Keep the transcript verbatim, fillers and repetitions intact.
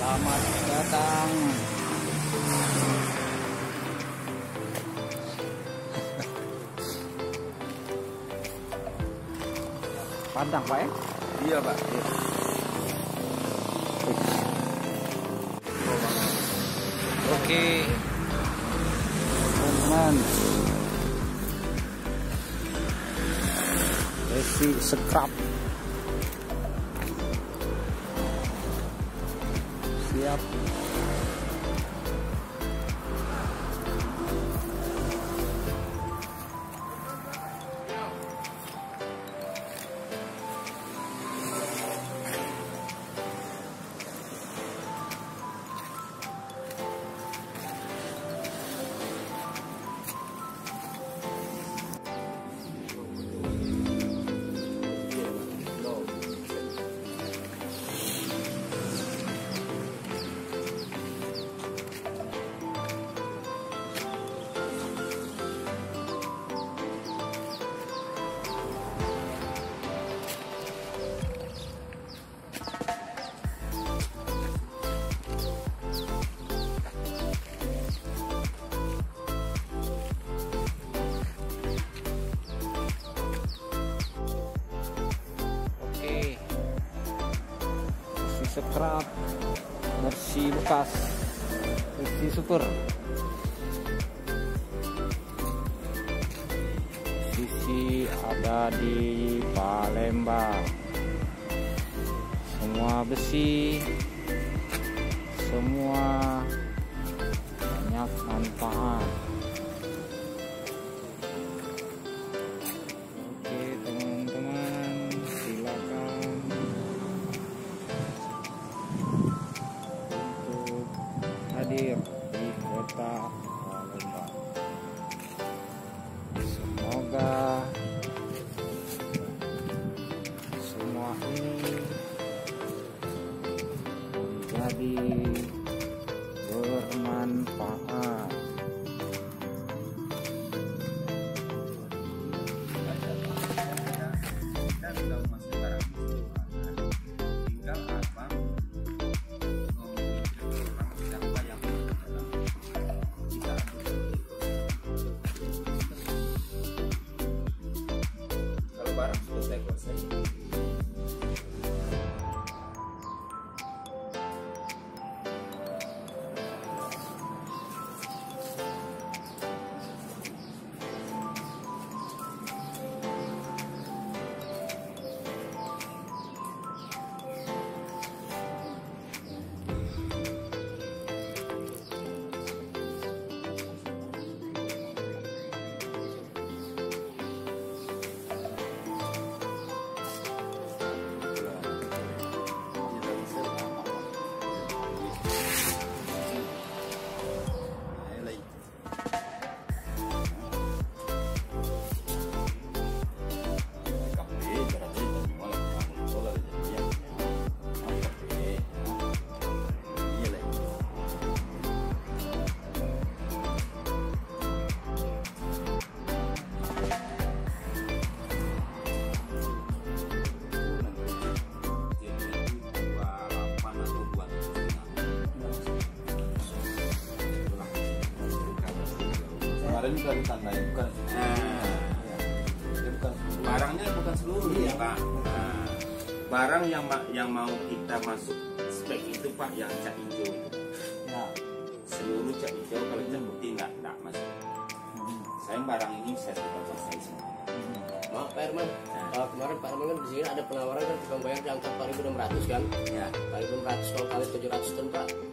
Selamat datang. Padang Pak ya? Iya Pak. Iya. Oke, teman-teman. Besi Scrab. Siap. Scrab versi bekas, versi super. Sisi ada di Palembang. Semua besi, semua banyak manfaat. Oke teman-teman, silakan hadir di kota Palembang. Semoga semua ini menjadi bermanfaat. Barang sudah saya kuasai. Kemarin juga ditandai bukan. Nah, ya, bukan barangnya bukan seluruh ya Pak. Nah, barang yang yang mau kita masuk spek itu Pak yang cat hijau itu. Ya. Seluruh cat hijau, kalau cat putih nggak nggak masuk. Hmm. Saya barang ini saya sudah kuasai semua. Hmm. Maaf Pak Herman, nah. uh, kemarin Pak Herman kan di sini ada penawaran kan tukang bayar di angka empat ribu enam ratus kan? Ya. empat ribu enam ratus kalau kali tujuh ratus ton Pak.